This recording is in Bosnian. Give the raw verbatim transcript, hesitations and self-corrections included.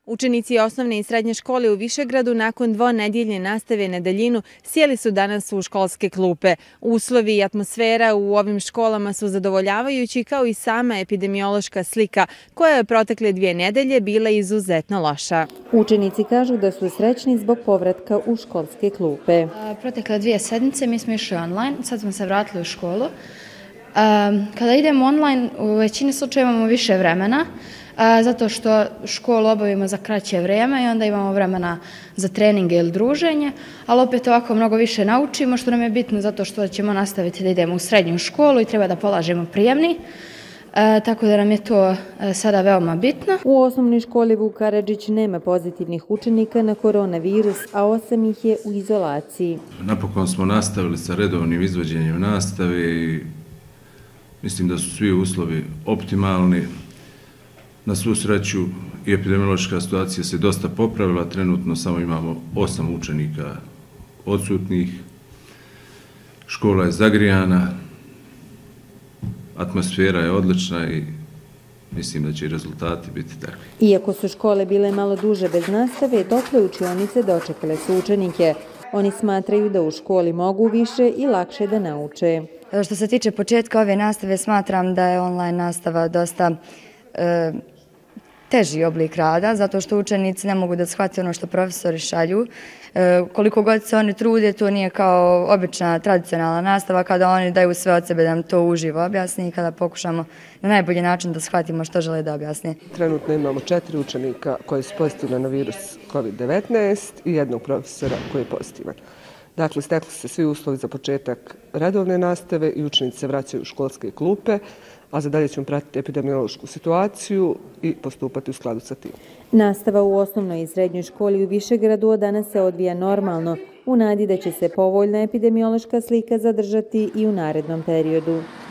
Učenici osnovne i srednje škole u Višegradu nakon dvonedjeljne nastave na daljinu sjeli su danas u školske klupe. Uslovi i atmosfera u ovim školama su zadovoljavajući kao i sama epidemiološka slika koja je protekle dvije nedelje bila izuzetno loša. Učenici kažu da su srećni zbog povratka u školske klupe. Protekle dvije sedmice mi smo išli online, sad smo se vratili u školu. Kada idemo online u većini slučajeva imamo više vremena, zato što školu obavimo za kraće vrijeme i onda imamo vremena za treninge ili druženje, ali opet ovako mnogo više naučimo, što nam je bitno zato što ćemo nastaviti da idemo u srednju školu i treba da polažemo prijemni, tako da nam je to sada veoma bitno. U osnovnoj školi Vuk Karadžić nema pozitivnih učenika na koronavirus, a osam ih je u izolaciji. Napokon smo nastavili sa redovnim izvođenjem nastave i mislim da su svi uslovi optimalni. Na svu sreću i epidemiološka situacija se dosta popravila, trenutno samo imamo osam učenika odsutnih, škola je zagrijana, atmosfera je odlična i mislim da će i rezultati biti takvi. Iako su škole bile malo duže bez nastave, tople učionice dočekale su učenike. Oni smatraju da u školi mogu više i lakše da nauče. Što se tiče početka ove nastave, smatram da je online nastava dosta e, teži oblik rada, zato što učenici ne mogu da shvate ono što profesori šalju. E, koliko god se oni trude, to nije kao obična tradicionalna nastava kada oni daju sve od sebe da nam to uživo objasni i kada pokušamo na najbolji način da shvatimo što žele da objasne. Trenutno imamo četiri učenika koji su pozitivni na virus kovid devetnaest i jednog profesora koji je pozitivan. Dakle, stekli se svi uslovi za početak redovne nastave i učenici se vraćaju u školske klupe, a za dalje ćemo pratiti epidemiološku situaciju i postupati u skladu sa tim. Nastava u osnovnoj i srednjoj školi u Višegradu od danas se odvija normalno, u nadi da će se povoljna epidemiološka slika zadržati i u narednom periodu.